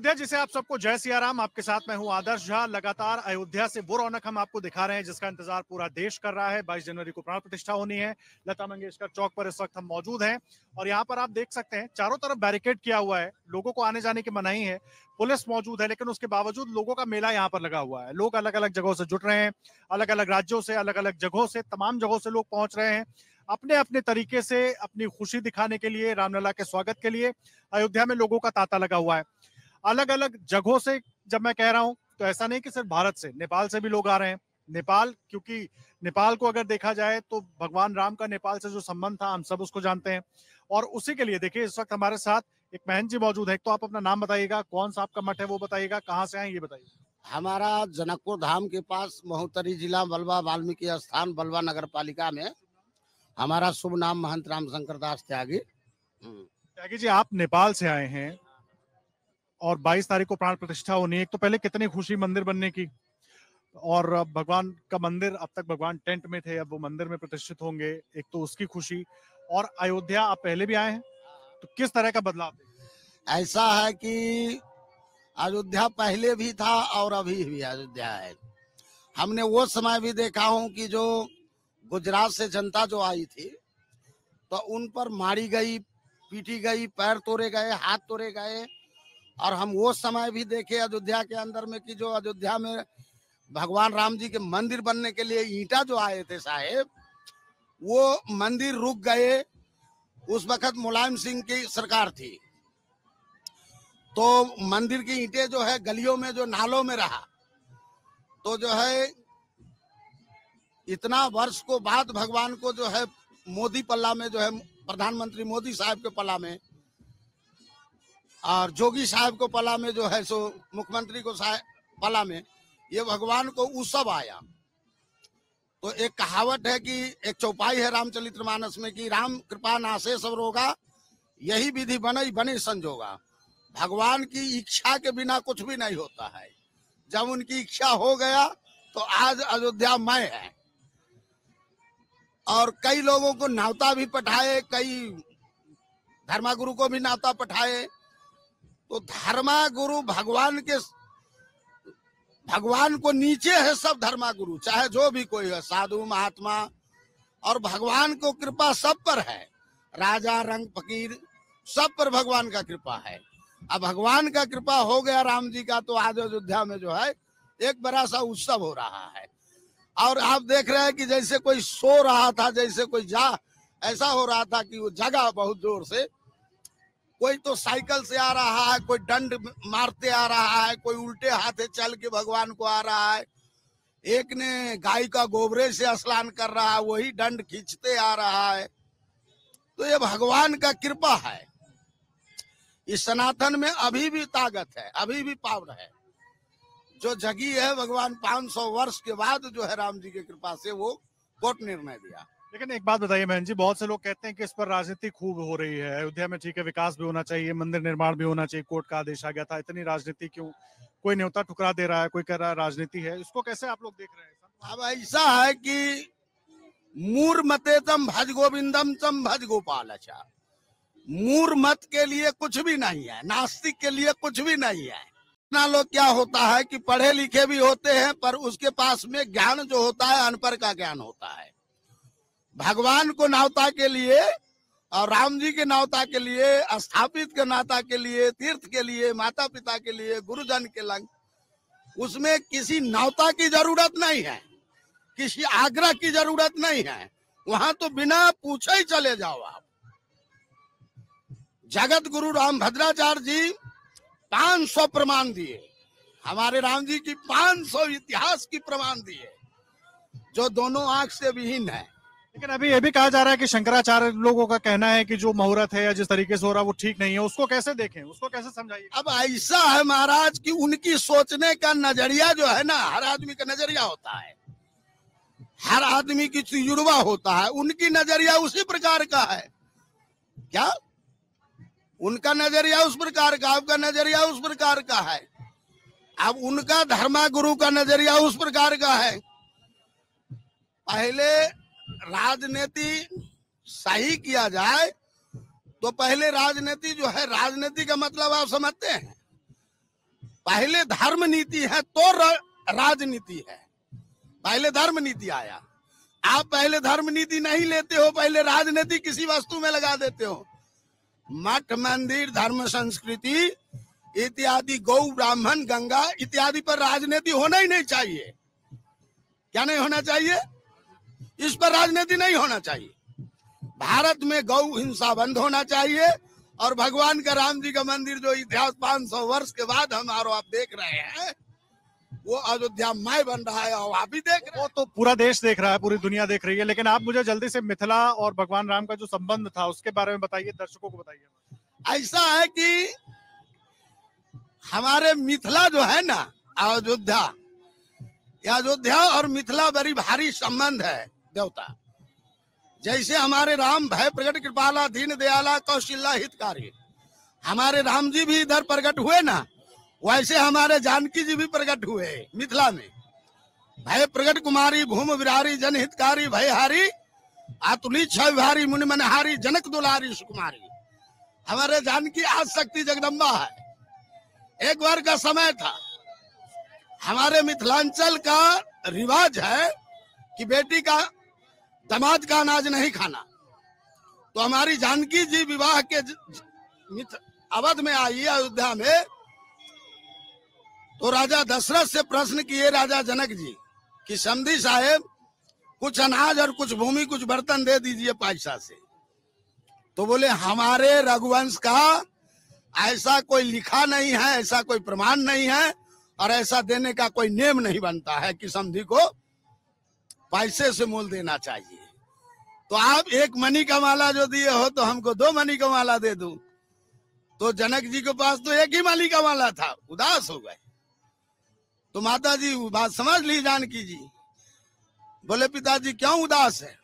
अयोध्या जिसे आप सबको जय सिया राम, आपके साथ मैं हूं आदर्श झा। लगातार अयोध्या से वो रौनक हम आपको दिखा रहे हैं जिसका इंतजार पूरा देश कर रहा है। 22 जनवरी को प्राण प्रतिष्ठा होनी है। लता मंगेशकर चौक पर इस वक्त हम मौजूद हैं और यहाँ पर आप देख सकते हैं चारों तरफ बैरिकेड किया हुआ है, लोगों को आने जाने की मनाही है, पुलिस मौजूद है, लेकिन उसके बावजूद लोगों का मेला यहाँ पर लगा हुआ है। लोग अलग अलग जगहों से जुट रहे हैं, अलग अलग राज्यों से, अलग अलग जगहों से, तमाम जगहों से लोग पहुंच रहे हैं अपने अपने तरीके से अपनी खुशी दिखाने के लिए, रामलला के स्वागत के लिए। अयोध्या में लोगों का तांता लगा हुआ है अलग अलग जगहों से। जब मैं कह रहा हूं तो ऐसा नहीं कि सिर्फ भारत से, नेपाल से भी लोग आ रहे हैं। नेपाल, क्योंकि नेपाल को अगर देखा जाए तो भगवान राम का नेपाल से जो संबंध था हम सब उसको जानते हैं। और उसी के लिए देखिए इस वक्त हमारे साथ एक महंत जी मौजूद है। तो आप अपना नाम बताइएगा, कौन सा आपका मठ है वो बताइएगा, कहाँ से आए ये बताइए। हमारा जनकपुर धाम के पास महोत्तरी जिला बलवा वाल्मीकि स्थान बलवा नगर पालिका में। हमारा शुभ नाम महंत राम शंकर दास त्यागी। त्यागी जी, आप नेपाल से आए हैं और 22 तारीख को प्राण प्रतिष्ठा होनी है। एक तो पहले कितनी खुशी मंदिर बनने की, और भगवान का मंदिर, अब तक भगवान टेंट में थे, अब वो मंदिर में प्रतिष्ठित होंगे, एक तो उसकी खुशी। और अयोध्या आप पहले भी आए हैं, तो किस तरह का बदलाव? ऐसा है कि अयोध्या पहले भी था और अभी भी अयोध्या है। हमने वो समय भी देखा हूँ कि जो गुजरात से जनता जो आई थी तो उन पर मारी गई, पीटी गई, पैर तोड़े गए, हाथ तोड़े गए। और हम वो समय भी देखे अयोध्या के अंदर में कि जो अयोध्या में भगवान राम जी के मंदिर बनने के लिए ईंटा जो आए थे साहेब, वो मंदिर रुक गए। उस वक्त मुलायम सिंह की सरकार थी तो मंदिर की ईंटें जो है गलियों में, जो नालों में रहा। तो जो है इतना वर्ष को बाद भगवान को जो है मोदी पल्ला में, जो है प्रधानमंत्री मोदी साहब के पल्ला में और जोगी साहब को पला में, जो है सो मुख्यमंत्री को पला में, ये भगवान को उत्सव आया। तो एक कहावत है कि एक चौपाई है रामचरितमानस में कि राम कृपा नासे सब रोगा, यही विधि बने बने संजोगा। भगवान की इच्छा के बिना कुछ भी नहीं होता है। जब उनकी इच्छा हो गया तो आज अयोध्या मय है। और कई लोगों को न्योता भी पठाए, कई धर्मगुरु को भी न्योता पठाए। तो धर्मगुरु भगवान को नीचे है सब धर्मगुरु, चाहे जो भी कोई है, साधु महात्मा। और भगवान को कृपा सब पर है, राजा रंग फकीर सब पर भगवान का कृपा है। अब भगवान का कृपा हो गया राम जी का, तो आज अयोध्या में जो है एक बड़ा सा उत्सव हो रहा है। और आप देख रहे हैं कि जैसे कोई सो रहा था, जैसे कोई ऐसा हो रहा था कि वो जगा बहुत जोर से। कोई तो साइकिल से आ रहा है, कोई डंड मारते आ रहा है, कोई उल्टे हाथे चल के भगवान को आ रहा है, एक ने गाय का गोबरे से स्नान कर रहा है, वही डंड खींचते आ रहा है। तो ये भगवान का कृपा है। इस सनातन में अभी भी ताकत है, अभी भी पावर है जो जगी है। भगवान 500 वर्ष के बाद जो है राम जी की कृपा से वो कोर्ट निर्णय दिया। लेकिन एक बात बताइए बहन जी, बहुत से लोग कहते हैं कि इस पर राजनीति खूब हो रही है। अयोध्या में ठीक है, विकास भी होना चाहिए, मंदिर निर्माण भी होना चाहिए, कोर्ट का आदेश आ गया था, इतनी राजनीति क्यों? कोई न्योता ठुकरा दे रहा है, कोई कह रहा है राजनीति है। इसको कैसे आप लोग देख रहे हैं? अब ऐसा है कि मूर मते तम भज गोविंदम तम भज गोपाल। अच्छा, मूर मत के लिए कुछ भी नहीं है, नास्तिक के लिए कुछ भी नहीं है। इतना लोग क्या होता है कि पढ़े लिखे भी होते हैं पर उसके पास में ज्ञान जो होता है अनपढ़ का ज्ञान होता है। भगवान को न्योता के लिए और राम जी के न्योता के लिए, स्थापित के न्योता के लिए, तीर्थ के लिए, माता पिता के लिए, गुरुजन के लंग, उसमें किसी न्योता की जरूरत नहीं है, किसी आग्रह की जरूरत नहीं है। वहां तो बिना पूछे ही चले जाओ आप। जगत गुरु राम भद्राचार्य जी 500 प्रमाण दिए, हमारे राम जी की 500 इतिहास की प्रमाण दिए, जो दोनों आंख से विहीन है। लेकिन अभी ये भी कहा जा रहा है कि शंकराचार्य लोगों का कहना है कि जो मुहूर्त है या जिस तरीके से हो रहा है वो ठीक नहीं है। उसको कैसे देखें, उसको कैसे समझाइए? अब ऐसा है महाराज कि उनकी सोचने का नजरिया जो है ना, हर आदमी का नजरिया होता है, हर आदमी की तजुर्बा होता है। उनकी नजरिया उसी प्रकार का है। क्या उनका नजरिया उस प्रकार का, आपका नजरिया उस प्रकार का है। अब उनका धर्मगुरु का नजरिया उस प्रकार का है। पहले राजनीति सही किया जाए, तो पहले राजनीति जो है, राजनीति का मतलब आप समझते हैं, पहले धर्म नीति है तो राजनीति है। पहले धर्म नीति आया, आप पहले धर्म नीति नहीं लेते हो, पहले राजनीति किसी वस्तु में लगा देते हो। मठ मंदिर धर्म संस्कृति इत्यादि, गौ ब्राह्मण गंगा इत्यादि पर राजनीति होना ही नहीं चाहिए। क्या नहीं होना चाहिए? इस पर राजनीति नहीं होना चाहिए। भारत में गौ हिंसा बंद होना चाहिए और भगवान का राम जी का मंदिर जो इतिहास 500 वर्ष के बाद हमारो आप देख रहे हैं, वो अयोध्या माय बन रहा है और आप भी देख रहे हैं। वो तो पूरा देश देख रहा है, पूरी दुनिया देख रही है। लेकिन आप मुझे जल्दी से मिथिला और भगवान राम का जो संबंध था उसके बारे में बताइए, दर्शकों को बताइए। ऐसा है कि हमारे मिथिला जो है ना, अयोध्या और मिथिला बड़ी भारी संबंध है देवता। जैसे हमारे राम भय प्रकट कृपाला दीन दयाला कौशल्या हितकारी, हमारे राम जी भी इधर प्रकट हुए ना, वैसे हमारे जानकी जी भी प्रकट हुए मिथिला में। भय प्रकट कुमारी भूम विरारी जनहितकारी भयहारी आतुली छविहारी मुनि मनहारी जनक दुलारी सुकुमारी। हमारे जानकी आज शक्ति जगदम्बा है। एक बार का समय था, हमारे मिथिलांचल का रिवाज है कि बेटी का दामाद का अनाज नहीं खाना। तो हमारी जानकी जी विवाह के अवध में आई अयोध्या में, तो राजा दशरथ से प्रश्न किए राजा जनक जी कि समधी साहेब कुछ अनाज और कुछ भूमि कुछ बर्तन दे दीजिए पैसा से। तो बोले हमारे रघुवंश का ऐसा कोई लिखा नहीं है, ऐसा कोई प्रमाण नहीं है और ऐसा देने का कोई नियम नहीं बनता है कि समधी को पैसे से मोल देना चाहिए। तो आप एक मणि का माला जो दिए हो तो हमको 2 मणि का माला दे दूं। तो जनक जी के पास तो एक ही मणि का माला था, उदास हो गए। तो माता जी बात समझ ली जानकी जी। बोले पिताजी क्यों उदास है?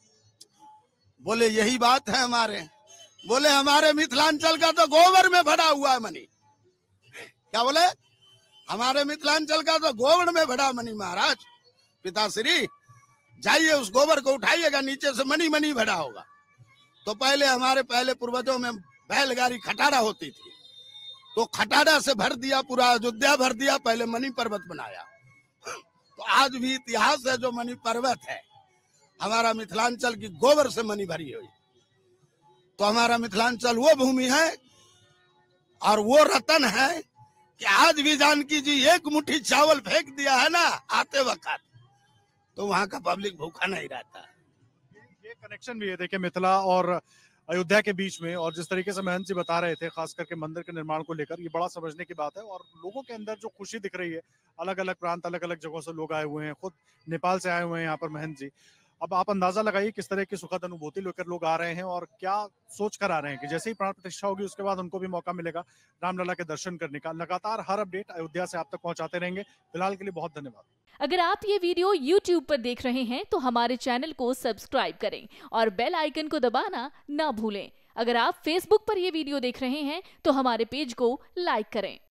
बोले यही बात है हमारे। बोले हमारे मिथिलांचल का तो गोबर में भरा हुआ है मणि। क्या बोले? हमारे मिथिलांचल का तो गोबर में भरा मणि। महाराज पिताश्री जाइए उस गोबर को उठाइएगा, नीचे से मणि मणि भरा होगा। तो पहले पूर्वजों में बैलगाड़ी खटारा होती थी, तो खटारा से भर दिया, पूरा अयोध्या भर दिया, पहले मणि पर्वत बनाया। तो आज भी इतिहास है जो मणि पर्वत है, हमारा मिथिलांचल की गोबर से मणि भरी हुई। तो हमारा मिथिलांचल वो भूमि है और वो रतन है कि आज भी जानकी जी एक मुट्ठी चावल फेंक दिया है ना आते वक्त, तो वहां का पब्लिक भूखा नहीं रहता। ये कनेक्शन भी है देखिए मिथिला और अयोध्या के बीच में, और जिस तरीके से महंत जी बता रहे थे खास करके मंदिर के निर्माण को लेकर, ये बड़ा समझने की बात है। और लोगों के अंदर जो खुशी दिख रही है, अलग अलग प्रांत अलग अलग जगहों से लोग आए हुए हैं, खुद नेपाल से आए हुए हैं यहाँ पर महंत जी। अब आप अंदाजा लगाइए किस तरह की सुखद अनुभूति लेकर लोग आ रहे हैं और क्या सोच कर आ रहे हैं कि जैसे ही प्राण प्रतिष्ठा होगी उसके बाद उनको भी मौका मिलेगा रामलला के दर्शन करने का। लगातार हर अपडेट अयोध्या से आप तक पहुंचाते रहेंगे। फिलहाल के लिए बहुत धन्यवाद। अगर आप ये वीडियो YouTube पर देख रहे हैं तो हमारे चैनल को सब्सक्राइब करें और बेल आइकन को दबाना ना भूलें। अगर आप Facebook पर ये वीडियो देख रहे हैं तो हमारे पेज को लाइक करें।